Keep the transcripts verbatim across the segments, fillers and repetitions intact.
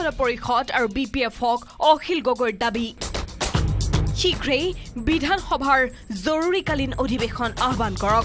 পৰিষদ আৰু B P এফক Akhil গগৈৰ দাবী শীঘ্ৰেই বিধানসভাৰ জৰুৰীকালীন অধিৱেশন আহ্বান কৰক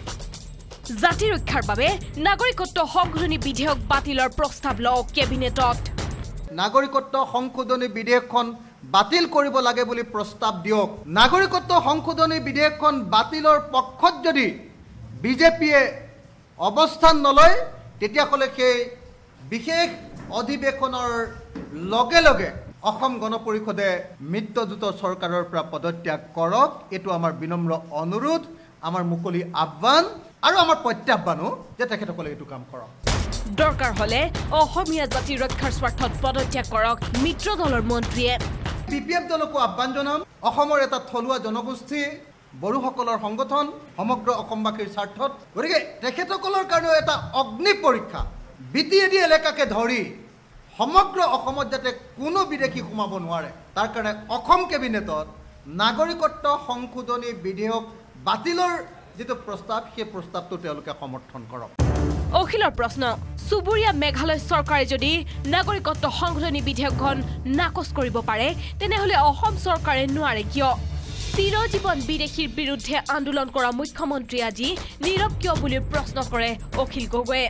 জাতি ৰক্ষাৰ বাবে নাগৰিকত্ব সংশোধনী বিধেয়ক বাতিলৰ প্ৰস্তাৱ লওক কেবিনেটত নাগৰিকত্ব সংশোধনী বিধেয়কখন বাতিল কৰিব লাগে বুলি প্ৰস্তাৱ দিয়ক নাগৰিকত্ব সংশোধনী বিধেয়কখন বাতিলৰ পক্ষত যদি বিজেপিয়ে অৱস্থান নলয় তেতিয়া কলে সেই বিশেষ অধিৱেশনৰ লগে লগে অসম গণ পৰিষদে মিত্ৰজোঁট চৰকাৰৰ পৰা পদত্যাগ কৰক এটো আমাৰ বিনম্ৰ অনুৰোধ আমাৰ মুকলি আহ্বান আৰু আমাৰ প্ৰত্যাহ্বানো যে তেখেতসকলে এটো কাম কৰক দৰকাৰ হলে অসমীয়া জাতি ৰক্ষাৰ স্বাৰ্থত পদত্যাগ কৰক মিত্ৰ দলৰ মন্ত্ৰীয়ে বি পি এফ দলকো আহ্বান জনাম অসমৰ এটা থলুৱা জনগোষ্ঠী বড়োসকলৰ সংগঠন সমগ্ৰ অসমবাসীৰ স্বাৰ্থত গতিকে তেখেতসকলৰ কাৰণে এটা অগ্নি পৰীক্ষা বি টি এ ডি এলেকাকে ধৰি সমগ্ৰ অসমত যাতে কোনো বিদেশী সোমাব নোৱাৰে তাৰ কাৰণে অসম কেবিনেটত নাগৰিকত্ব সংশোধনী বিধেয়ক বাতিলৰ যেটো প্ৰস্তাৱ সেই প্ৰস্তাৱটো তেওঁলোকে সমৰ্থন কৰক অখিলৰ প্ৰশ্ন সুবুৰীয়া মেঘালয় চৰকাৰে যদি নাগৰিকত্ব সংশোধনী বিধেয়কখন নাকচ কৰিব পাৰে তেনেহলে অসম চৰকাৰে নোৱাৰে কিয় চিৰজীৱন বিদেশীৰ বিৰুদ্ধে আন্দোলন কৰা মুখ্যমন্ত্ৰী আজি নীৰৱ কিয় বুলি প্ৰশ্ন কৰে অখিল গগৈয়ে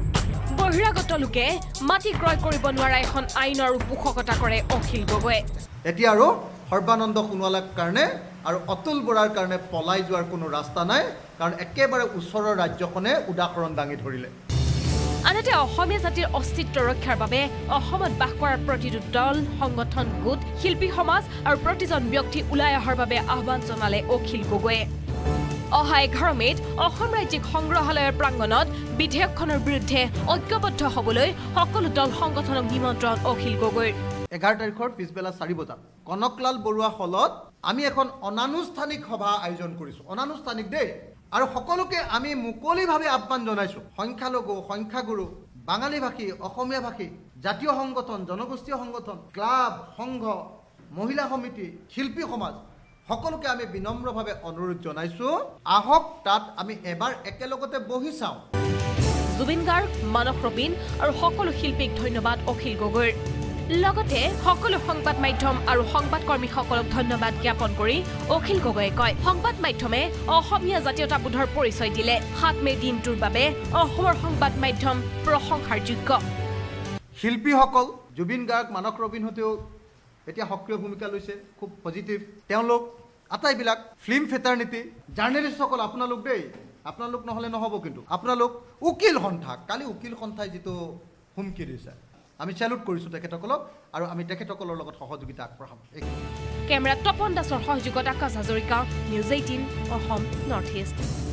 বহিৰাগত লোকে মাটি ক্ৰয় কৰিব নোৱাৰা এখন আইনৰ পোষকতা কৰে অখিল গগৈয়ে এতিয়া আৰু সৰ্বানন্দ সোণোৱালৰ কাৰণে আৰু অতুল বৰাৰ কাৰণে পলাই যোৱাৰ কোনো ৰাস্তা নাই কাৰণ একেবাৰে ওচৰৰ ৰাজ্যখনে উদাহৰণ দাঙি ধৰিলে আনহাতে অসমীয়া জাতিৰ অস্তিত্ব ৰক্ষাৰ বাবে অসমত বাস কৰাৰ প্ৰতিটো দল সংগঠন গোট শিল্পী সমাজ আৰু প্ৰতিজন ব্যক্তি ওলাই অহাৰ বাবে আহ্বান জনালে অখিল গগৈয়ে অহা এঘাৰ মেত অসম ৰাজ্যিক সংগ্ৰহালয়ৰ প্ৰাংগণত বিধেয়কখনৰ বিৰুদ্ধে ঐক্যবদ্ধ হবলৈ সকলো দল সংগঠনক নিমন্ত্ৰণ অখিল গগৈৰ এঘাৰ তাৰিখৰ পিছবেলা চাৰি বজাত কনকলাল বৰুৱা হলত আমি এখন অনানুষ্ঠানিক সভা আয়োজন কৰিছো অনানুষ্ঠানিক দেই আৰু সকলোকে আমি মুকলিভাৱে আহ্বান জনাইছো সংখ্যালঘু সংখ্যাগুৰু বাঙালী ভাষী অসমীয়া ভাষী জাতীয় সংগঠন জনগোষ্ঠীয় সংগঠন ক্লাব সংঘ মহিলা সমিতি শিল্পী সমাজ সকলোকে আমি বিনম্ৰভাৱে অনুৰোধ জনাইছো আহক তাত আমি এবাৰ একেলগতে বহি চাওঁ জুবিন গাৰ্গ মানস ৰবিন আৰু সকলো শিল্পীক ধন্যবাদ অখিল গগৈৰ লগতে সকলো সংবাদ মাধ্যম আৰু সংবাদ কৰ্মীসকলক ধন্যবাদ জ্ঞাপন কৰি অখিল গগৈয়ে কয় সংবাদ মাধ্যমে অসমীয়া জাতীয়তাবোধৰ পৰিচয় দিলে সাত মে দিনটোৰ বাবে অসমৰ সংবাদ মাধ্যম প্ৰশংসাৰ যোগ্য শিল্পীসকল জুবিন গাৰ্গ মানস ৰবিন হতেও এতিয়া সক্ৰিয় ভূমিকা লৈছে খুব পজিটিভ তেওঁলোক আটাইবিলাক ফিল্ম ফেটাৰ্নিটি জাৰ্নেলিষ্টসকল আপোনালোক দেই আপোনালোক নহলে নহব কিন্তু আপোনালোক উকিল সন্থা কালি উকিল সন্থাই যেটো হুমকি দিছে আমি স্যালুট কৰিছো তেখেতসকলক আৰু আমি তেখেতসকলৰ লগত সহযোগিতা আগবঢ়াম কেমেৰা তপন দাসৰ সহযোগত Akash Hazarika news eighteen Assam north east